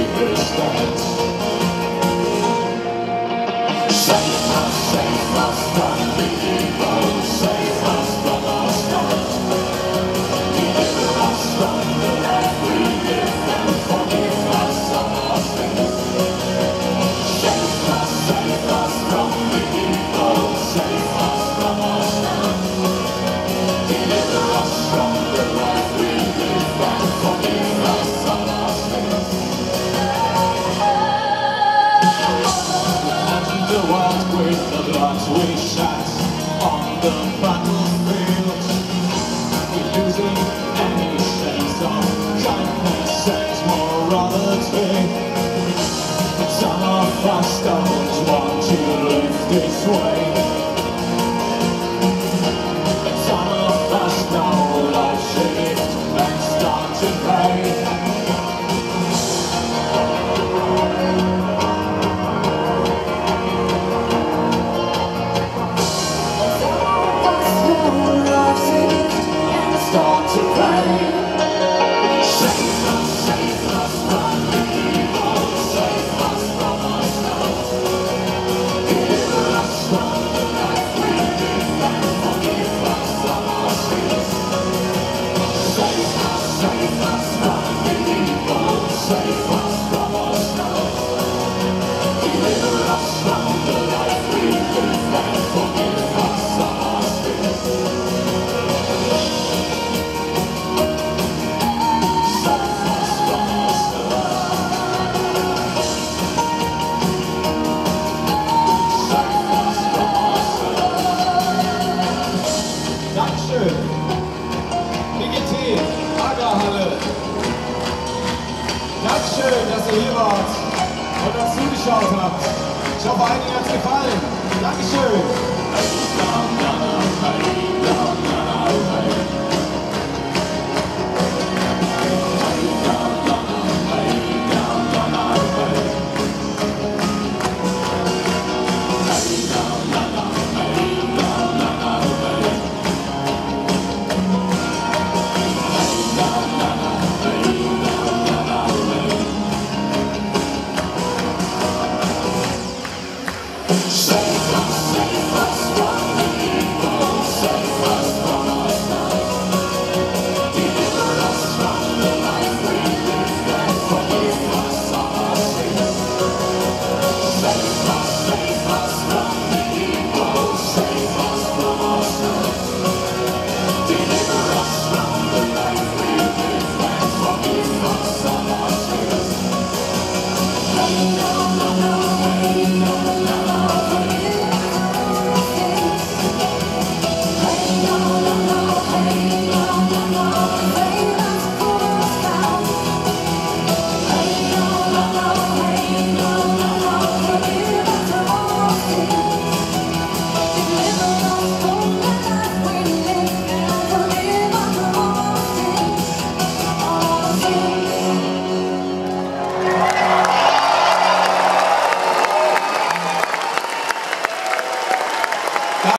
We shot on the battlefield. We're losing any sense of kindness and morality. Some of us don't want to live this way. Some of us know life shift and start to pay. Start to play. Save us from the evil. Save us from ourselves. Deliver us from the life we live and forgive us of our sins. Save us from the evil. Save us from ourselves. Deliver us from the life we live and forgive us of our sins. Dankeschön. PGT, Agerhalle. Dankeschön, dass ihr hier wart und uns zugeschaut habt. Ich hoffe, einigen hat es gefallen. Dankeschön.